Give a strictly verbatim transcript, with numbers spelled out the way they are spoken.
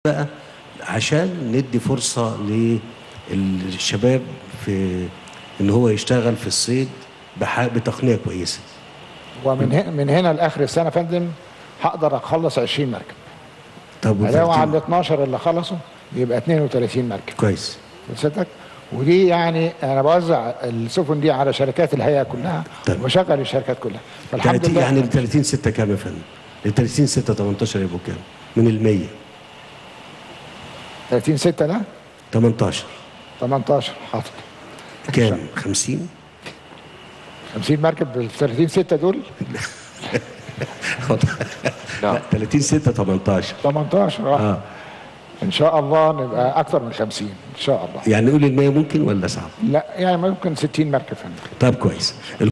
بقى عشان ندي فرصة للشباب في ان هو يشتغل في الصيد بتقنية كويسة. ومن هنا من هنا لاخر السنه يا فندم هقدر اخلص عشرين مركب. طب علاوه على ال اتناشر اللي خلصوا يبقى اتنين وتلاتين مركب. كويس. ستك ودي يعني انا بوزع السفن دي على شركات الهيئه كلها. طيب. وبشغل الشركات كلها. فالحمد لله. يعني ال تلاتين ستة كام يا فندم؟ ال تلاتين ستة تمنتاشر يبقوا كام؟ من ال مية. تلاتين ستة ده؟ تمنتاشر. تمنتاشر حاضر. كام؟ خمسين؟ خمسين مركب بال تلاتين ستة دول؟ لا تلاتين ستة تمنتاشر. تمنتاشر اه, آه. ان شاء الله نبقى اكثر من خمسين ان شاء الله. يعني نقول ال مية ممكن ولا صعب؟ لا يعني ممكن ستين مركب. طب كويس.